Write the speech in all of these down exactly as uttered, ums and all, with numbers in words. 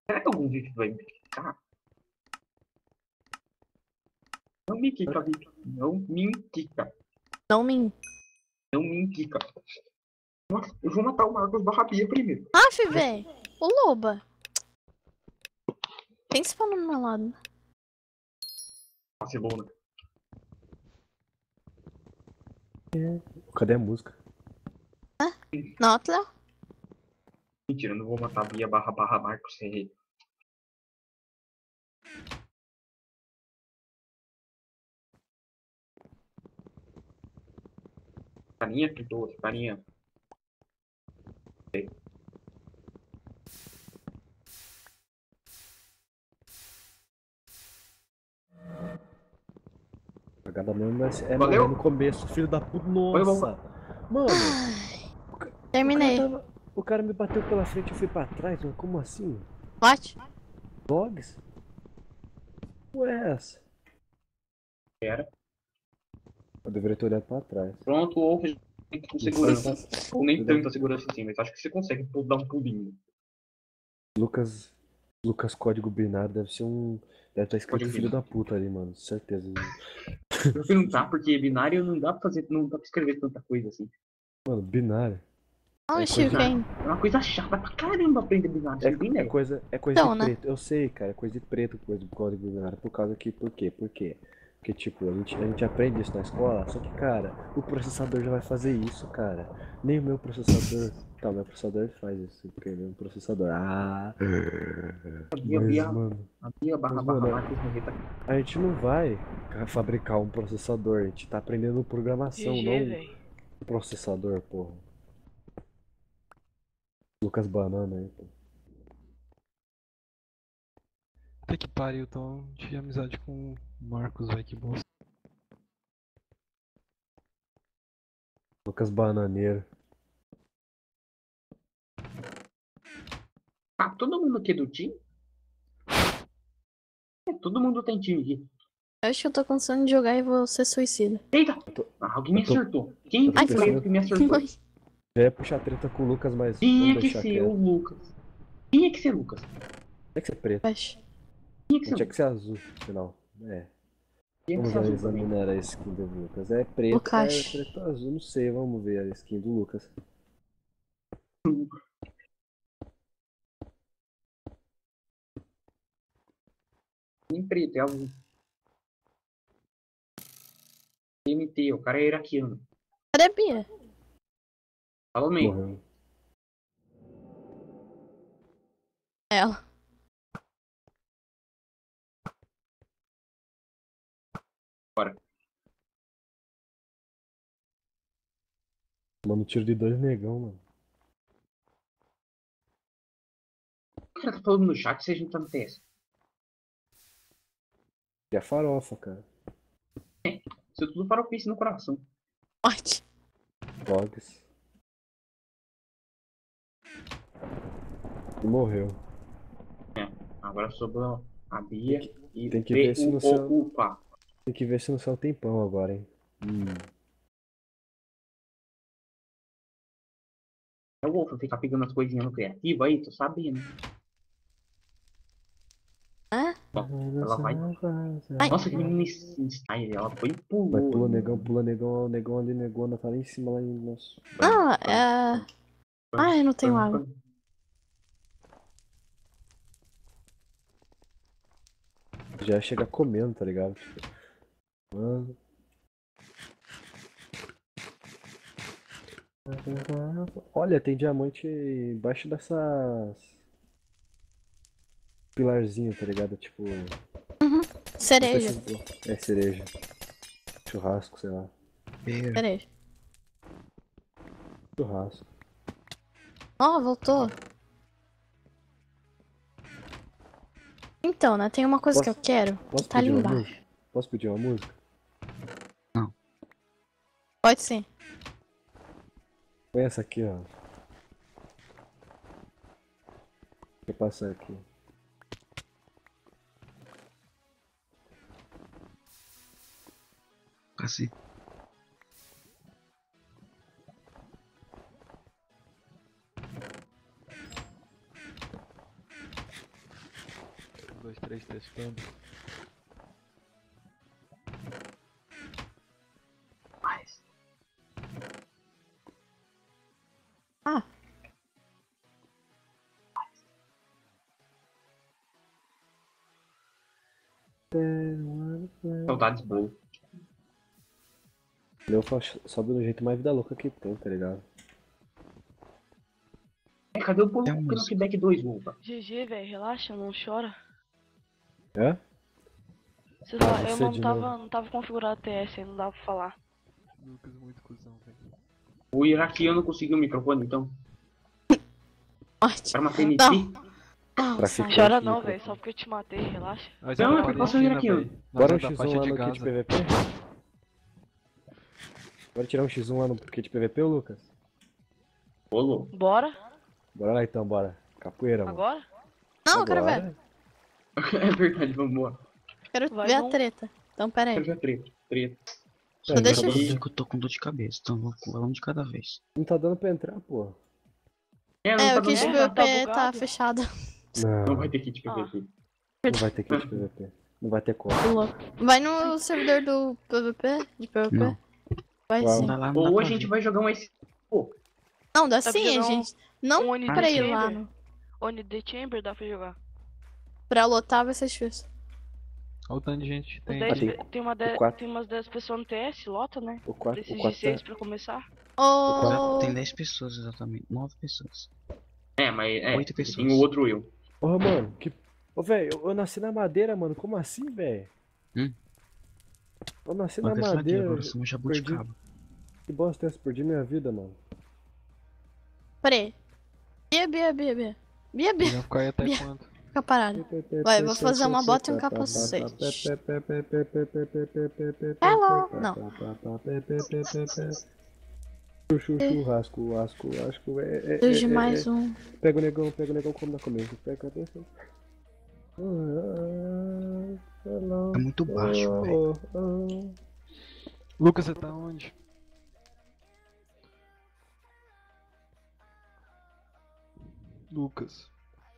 Será que algum vídeo vai me quicar? Não me quica, Vic. Não me quica. Não me... Não me quica. Nossa, eu vou matar o Marcos Barrabia primeiro. Aff, véi. O Loba. Quem se falou no meu lado? Barcelona. Cadê a música? Ah, not Léo. Mentira, eu não vou matar a Bia barra barra Marcos Ferreira. Carinha, tentou, carinha. Cagada mesmo é Valeu? no começo, filho da puta. Foi, Nossa! Mano! Terminei. O cara, tava, o cara me bateu pela frente e eu fui pra trás, mano. Como assim? What? Dogs? Ué, é essa? Era. Eu deveria ter olhado pra trás. Pronto, ou com segurança. Nossa. Ou nem tanta segurança assim, mas acho que você consegue dar um pulinho. Lucas. Lucas Código Binário deve ser um. Deve estar escrito Código filho binário. da puta ali, mano. Certeza. Eu prefiro não tá, porque binário não dá pra fazer, não dá pra escrever tanta coisa assim. Mano, binário. Oxi, coisa- vem. É uma coisa chata pra caramba aprender binário. Você não tem É, é ideia. coisa, é coisa Então, de né? preto. Eu sei, cara. É coisa de preto, coisa do código binário. Por causa que. Por quê? Por quê? Porque, tipo, a gente, a gente aprende isso na escola, só que, cara, o processador já vai fazer isso, cara. Nem o meu processador. Tá, meu processador faz isso, porque é meu processador. Ah! A Bia, Mas, Bia, mano, a Bia barra mas, barra mano, Marcos Ferreira. a gente não vai fabricar um processador, a gente tá aprendendo programação, G G, não velho. um processador, porra. Lucas Banana aí, pô. Puta que pariu, então tive amizade com o Marcos, velho, que bosta. Lucas Bananeiro. Ah, todo mundo aqui é do time? É, todo mundo tem time aqui. Eu acho que eu tô cansando de jogar e vou ser suicida. Eita! tô- Ah, alguém me eu tô- acertou. Quem eu tô foi pensando- o que me acertou? Já ia puxar treta com o Lucas, mas Tinha vamos que deixar ser quieto. o Lucas. Tinha que ser Lucas. Tinha que ser preto, Oxe. Tinha que ser não tinha Lucas. que ser azul, afinal. É. Tinha que Vamos ser azul analisar também. minerar a skin do Lucas. É preto, Lucas. é preto azul, não sei, vamos ver a skin do Lucas. Em preto, é azul. M T, o cara é iraquiano. Cadê a Bia? Falou meio. Morreu. Ela. Bora. Mano, tiro de dois negão, mano. O cara tá falando no chat se a gente tá no T S. E a farofa, cara. Isso tudo para o piso no coração. What? Dogs. E morreu. Agora sobrou a Bia Tem que- e tem que B ver se no U céu- O U P A. Tem que ver se no céu tem pão agora, hein. Hum. É o Wolf ficar pegando as coisinhas no criativo aí, tô sabendo. Hã? Ela vai. Ai. Nossa, que menina style. Ela foi e Vai, pulou. pula negão, pula negão, o negão ali, negona, tá lá em cima, lá em nosso. Ah, é... Ah, eu não tenho água. Já chega comendo, tá ligado? Tipo, mano. Olha, tem diamante embaixo dessas. Pilarzinho, tá ligado? Tipo. Cereja. É cereja. Churrasco, sei lá. Beira. Cereja. Churrasco. Ó, voltou. Então, né? Tem uma coisa Posso- que eu quero. Posso Tá ali pedir uma embaixo. música? Posso pedir uma música? Pode sim. Põe essa aqui, ó. Deixa eu passar aqui. Assim. dois, três, testando. Mas... Ah. Saudades boas. Eu sobe do jeito mais vida louca que tem, tá ligado? É, cadê o pulo Tem no uma knockback dois, Lupa? G G, velho, relaxa, não chora. É? Sei lá, Ah, eu você não de tava, novo. não tava configurado T S, aí não dava pra falar. Lucas muito cuzão, velho. O iraquiano conseguiu o microfone, então. Morte. Pra matar N T. Não. Não, Pra sai. ficar- Chora Poxa, não, microfone. velho, só porque eu te matei, relaxa. Nós Não, é é da precaução Palestina, iraquiano. velho. Nós Bora é um da X um faixa lá de no kit Gaza. P V P? Bora tirar um X um lá no kit P V P, ô Lucas? Ô, louco. Bora? Bora lá então, bora. Capoeira, mano. Agora? Não, eu quero ver. Agora? É verdade, vamos embora. Quero Vai ver não. a treta. Então, pera Quero aí. ver a treta. Treta. Só deixa eu eu... tô dizendo que eu tô com dor de cabeça, então eu vou com um de cada vez. Não tá dando pra entrar, pô. É, não É, tá o kit dando É, P V P tá tá bugado. fechado. Não, Não vai ter kit P V P. não vai ter kit P V P. Não vai ter como. Tô louco. Vai no servidor do P V P? De P V P? Não. Vai Uau. sim. Não dá lá, não dá Ou a pra gente ver. vai jogar um S. Pô, Não, dá Dá pra sim, a jogar um- gente. Não um Oni pra ir The lá. Chamber. No... Oni The Chamber dá pra jogar. Pra lotar vai ser difícil. Olha o tanto de gente que Os tem. dez Ah, tem- pe- tem, uma de- quatro. tem umas dez pessoas no T S, lota, né? O quatro, o Desses de quatro seis tá... pra começar. Ô. Tem dez pessoas exatamente, nove pessoas. é, mas é. Oito pessoas. Tem o outro eu. Ô, mano, que... Ô, velho, eu, eu nasci na madeira, mano. Como assim, velho? Hum? Eu nasci Mas na eu sou aqui madeira. agora, eu sou um jabuticaba. Que bosta é essa? Perdi minha vida, mano. Pera aí. Bia, Bia, Bia, Bia. Bia, Bia. Vai ficar aí até Bia. quando? Fica parado. Vai, eu vou fazer uma bota e um capacete. Hello. Não. Chuchu, churrasco, churrasco, churrasco. É, é, é, Surge é, mais é. um. Pega o negão, pega o negão como na começo. Pega, deixa. É muito baixo, velho. Lucas, você tá onde? Lucas,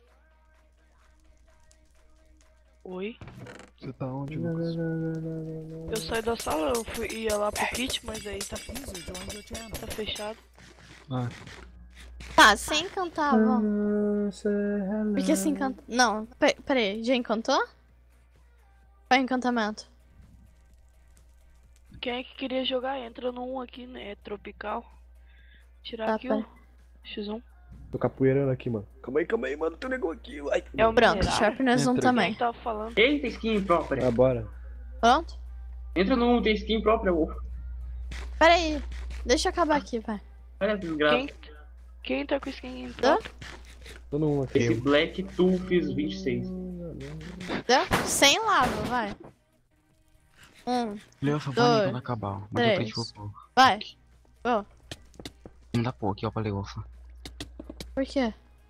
Oi. você tá onde, Lucas? Eu saí da sala, eu fui, ia lá pro kit, mas aí tá, tá fechado. Ah, Tá, sem encantar, vamos. Porque se encanta. Não, pe- peraí, já encantou? Qual é o encantamento? Quem é que queria jogar? Entra no um aqui, né? É tropical. Tirar Tá, aqui pera. o X um. Tô capoeirando aqui, mano. Calma aí, calma aí, mano. Tem um negão aqui. Ai. É o Pronto, mineral. Sharpness um Entrei. Quem também. que tava falando? Eita, skin própria. Ah, bora. Pronto? Entra no um, tem skin própria, ô. Pera aí, deixa eu acabar aqui, vai. Olha que desgraça. Quem, quem tá com skin Hã? pronto? Tô no um aqui. Esse Black Tufes vinte e seis. Deu? Sem lava, vai. Um, Leo, vai Dois, quando acabar. Mas três. depois eu vou pôr. vai. Go. Não dá pô, aqui ó, pra Leofa. Por quê?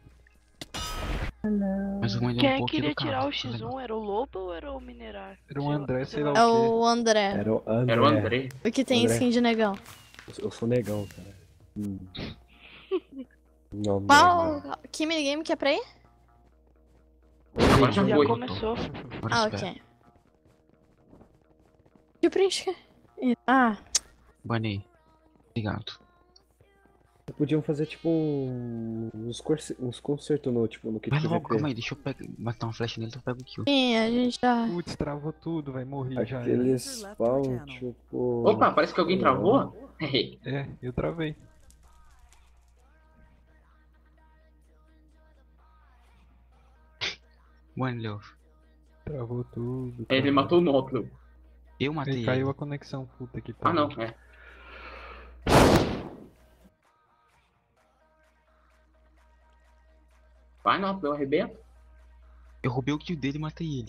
Mas eu vou mandar Quem um é que pouco queria do carro, tirar o tá X legal. um? Era o Lobo ou era o Minerar? era um Sei lá- André, sei lá É o quê. o André. Era o André. Era o André. O que tem André. skin de negão. Eu sou negão, cara. Hum. Não, não. Qual. Que minigame que é pra ir? Agora já Já foi. começou. Agora Ah, espera. ok. E o print que é? Ah, Banei. Obrigado. Podiam fazer tipo um- uns, corse- uns concertos no, tipo, no kit Vai logo, P V P. calma aí, deixa eu pegar, matar uma flecha nele, então eu pego o kill. sim, a gente já. Putz, travou tudo, vai morrer já. era. Aquele spawn, tipo... Opa, parece que alguém travou. É, eu travei. Mano, Leo. Travou tudo. Ele travou. matou o Nócleo. Eu matei Aí ele. caiu a conexão, puta que Ah, pariu. não, é. Vai, Nócleo, arrebenta. Eu roubei o kill dele e matei ele.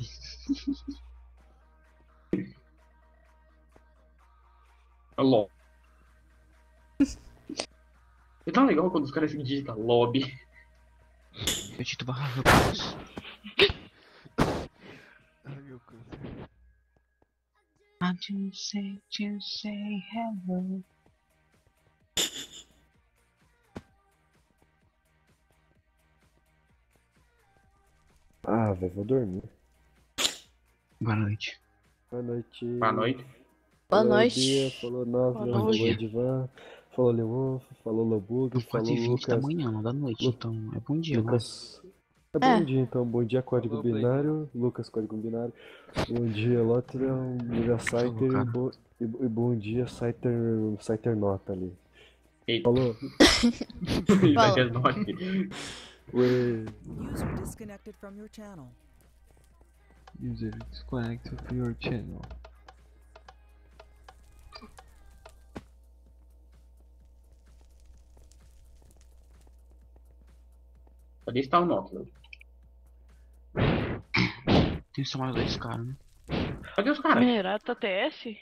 LOL. É tão legal quando os caras digitam lobby. Eu tito barra rapaz. Ai, meu Deus. I just say, just say hello. Ah, velho, vou dormir. Boa noite. Boa noite. Boa noite. Boa Falou noite. Bia, falou Novla, Boa falou noite. Edivan, falou Leonf, falou Lobug, São quatro falou e vinte da Lucas. manhã, não da noite, Lu- então é bom dia, né? Lucas. É É. bom dia então, bom dia código Falou, Blake. binário, Lucas código binário, bom dia Lotrian, Liga Saiter cara. e, bo- e, bo- e bom dia Saiter, Saiter Nota ali. Eita. Falou? Vai ter nove. Ué, User disconnected from your channel. User disconnect from your channel. Cadê está o Nóquio? Tem só mais dois caras, né? Cadê os caras? Minerata T S?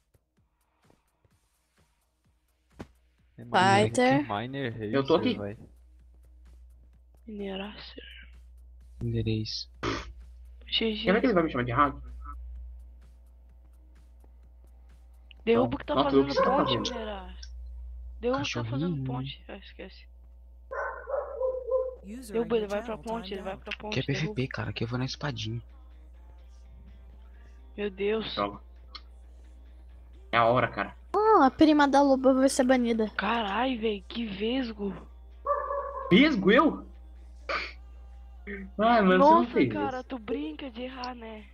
É Fighter. Miner, Racer, Eu tô aqui. vai. Mineracer. Endereço. G Quer ver G. que ele vai me chamar de rádio? Derruba o que tá Nossa, eu fazendo preciso ponte, fazer. minerar. Derruba o que tá fazendo Cachorrinho. ponte. Ah, esquece. User in Derruba, ele your vai pra channel ponte, ele timed vai out. pra ponte. Que é derruba. P V P, cara, que eu vou na espadinha. Meu Deus. Droga. É a hora, cara. Oh, a prima da loba vai ser banida. Carai, velho, que vesgo. Vesgo eu? Ai, mano, você não Nossa, fez cara, isso. tu brinca de errar, né?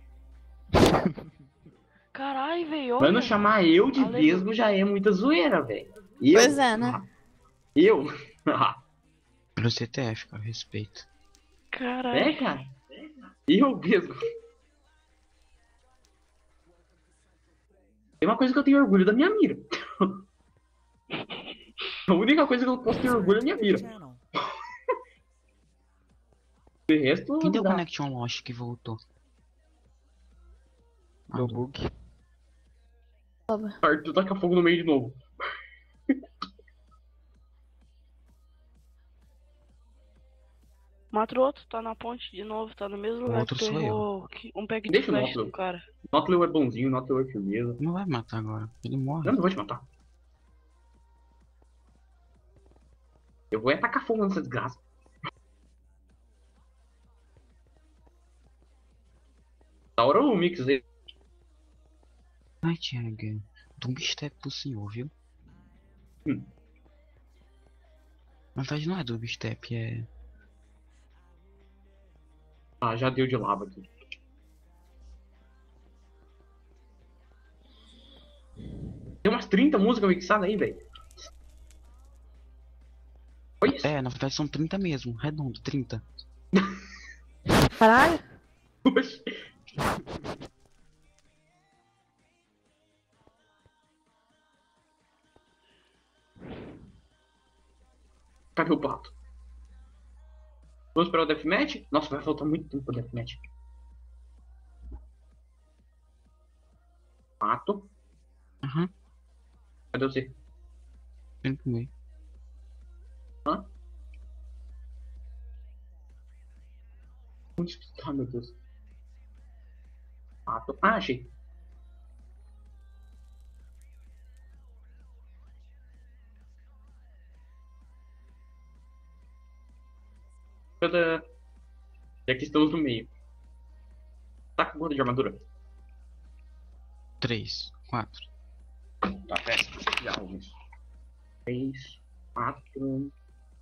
Carai, velho, olha. Mano, chamar eu de Ale- vesgo já é muita zoeira, velho. Eu? Pois é, né? Eu? Pelo C T F, cara, respeito. Carai. É, cara? Eu vesgo. Tem uma coisa que eu tenho orgulho da minha mira. A única coisa que eu posso ter orgulho é minha mira. Channel. O resto. Quem deu dá. Connection Lost que voltou? Ah, No bug. Arthur taca fogo no meio de novo. Mata o outro, tá na ponte de novo, tá no mesmo lugar outro que tu sou eu. errou que- um pack de Deixa o flash Nóquio. do cara. Nótleo é bonzinho, Nótleo é firmeza. Não vai me matar agora. Ele morre. Eu não vou te matar. Eu vou é tacar fogo nessa desgraça. Da hora o mix aí. Ai, Tiago. Dá um step pro senhor, viu? Hum. Na verdade não é dubstep, é... Ah, já deu de lava aqui. Tem umas trinta músicas mixadas aí, velho. Olha isso. É, na verdade são trinta mesmo, redondo, trinta. Caralho. Oxi. Cadê o pato? Vamos esperar o deathmatch? Nossa, vai faltar muito tempo pro deathmatch. Pato. Aham, Cadê você? tem que comer. Hã? Onde está, meu Deus? Pato. Ah, achei. Tadã. E aqui estamos no meio. Tá com quanto de armadura? Três, quatro. Tá, pera. Já alguns. Três, quatro.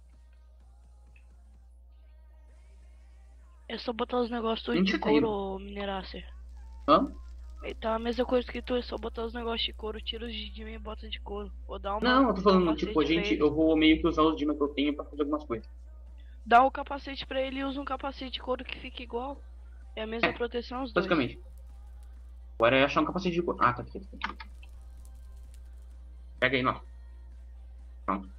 É só botar os negócios tudo Onde de você tá indo? couro, Mineracer. Hã? E tá a mesma coisa que tu, é só botar os negócios de couro, tira os de mim e bota de couro. Vou dar uma. Não, eu tô falando, capacete tipo, a pra gente, ele. eu vou meio que usar os dimas que eu tenho pra fazer algumas coisas. Dá o capacete pra ele e usa um capacete de couro que fica igual. É a mesma É, proteção os dois. Basicamente. Agora é achar um capacete de couro. Ah, tá aqui. Tá aqui. Pega aí, nossa. Pronto.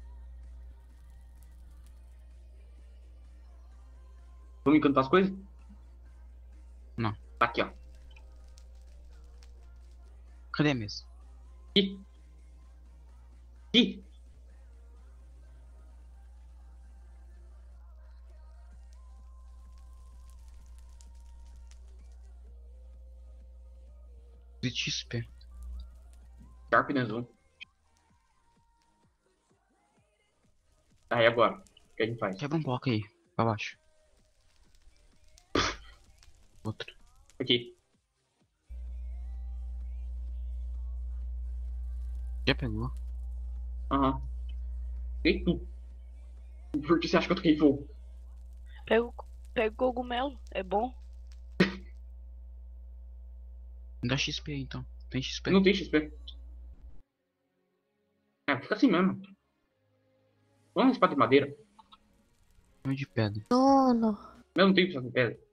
Vamos encantar as coisas? Não. Tá aqui, ó. Cadê a mesa? Ih. Ih. De X P. Sharpness um. Aí agora, o que a gente faz? Quebra um bloco aí, pra baixo. Outro. Aqui. Já pegou? Aham. E tu? Por que você acha que eu toquei fogo? Pega, o- pega o cogumelo, é bom. Me dá X P aí então. Tem X P? Não tem X P. É, fica assim mesmo. Vamos uma espada de madeira. Não de pedra. Dono. Eu não tenho espada de pedra.